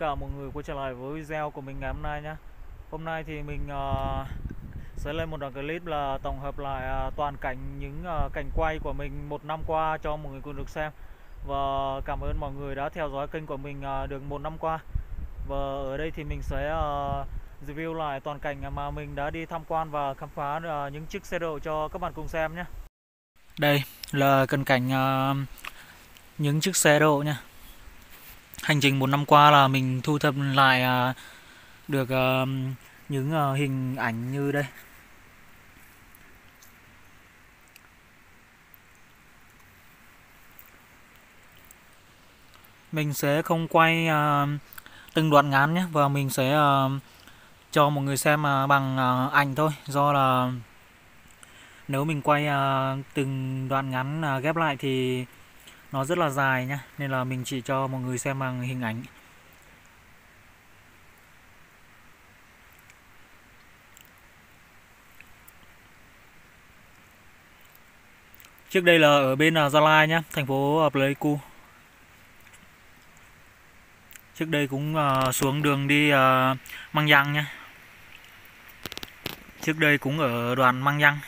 cả mọi người quay trở lại với video của mình ngày hôm nay nhé. Hôm nay thì mình sẽ lên một đoạn clip là tổng hợp lại toàn cảnh những cảnh quay của mình một năm qua cho mọi người cùng được xem. Và cảm ơn mọi người đã theo dõi kênh của mình được một năm qua. Và ở đây thì mình sẽ review lại toàn cảnh mà mình đã đi tham quan và khám phá những chiếc xe độ cho các bạn cùng xem nhé. Đây là cận cảnh những chiếc xe độ nha. Hành trình một năm qua là mình thu thập lại được những hình ảnh như đây. Mình sẽ không quay từng đoạn ngắn nhé, và mình sẽ cho mọi người xem bằng ảnh thôi, do là nếu mình quay từng đoạn ngắn ghép lại thì nó rất là dài nhá, nên là mình chỉ cho mọi người xem bằng hình ảnh. Trước đây là ở bên Gia Lai nhá, thành phố Pleiku. Trước đây cũng xuống đường đi Mang Giang nhá. Trước đây cũng ở đoạn Mang Giang.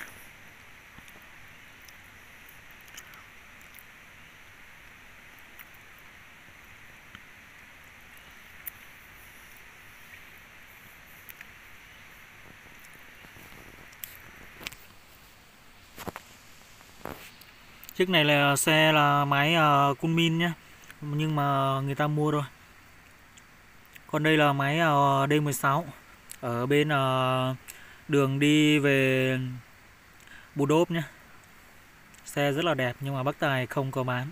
Chiếc này là xe là máy Kunmin nhá, nhưng mà người ta mua rồi. Còn đây là máy D16 ở bên đường đi về Bù Đốp nhá. Xe rất là đẹp nhưng mà Bắc Tài không có bán.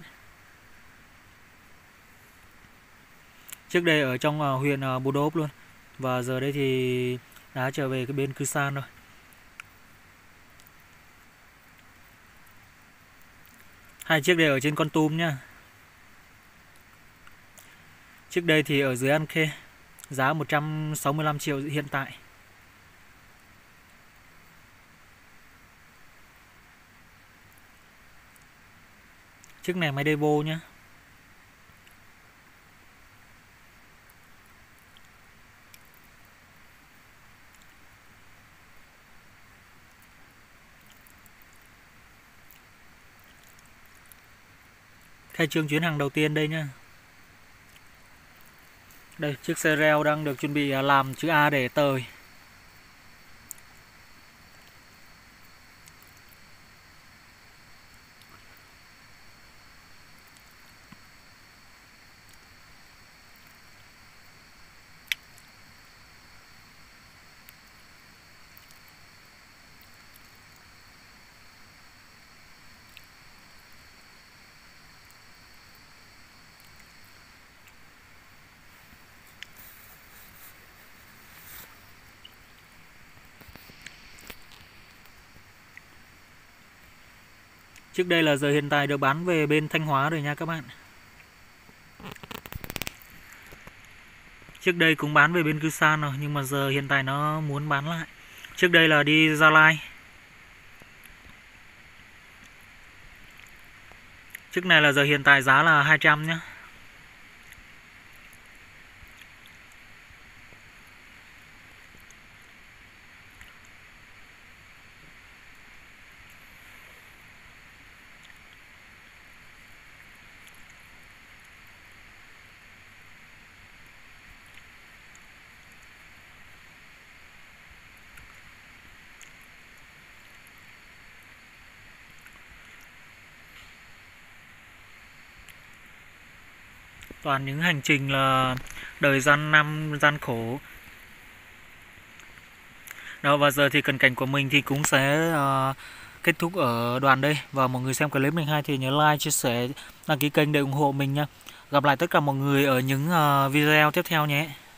Trước đây ở trong huyện Bù Đốp luôn, và giờ đây thì đã trở về cái bên Cư San rồi. Hai chiếc đây ở trên Kon Tum nhá. Trước đây thì ở dưới An Khê, giá 165 triệu hiện tại. Chiếc này máy Devo nhá. Khai trương chuyến hàng đầu tiên đây nhá. Đây, chiếc xe reo đang được chuẩn bị làm chữ A để tời. Trước đây là giờ hiện tại được bán về bên Thanh Hóa rồi nha các bạn. Trước đây cũng bán về bên Cư San rồi, nhưng mà giờ hiện tại nó muốn bán lại. Trước đây là đi Gia Lai. Chiếc này là giờ hiện tại giá là 200 nhá. Toàn những hành trình là đời gian năm gian khổ. Đó, và giờ thì cận cảnh của mình thì cũng sẽ kết thúc ở đoạn đây. Và mọi người xem clip mình hay thì nhớ like, chia sẻ, đăng ký kênh để ủng hộ mình nha. Gặp lại tất cả mọi người ở những video tiếp theo nhé.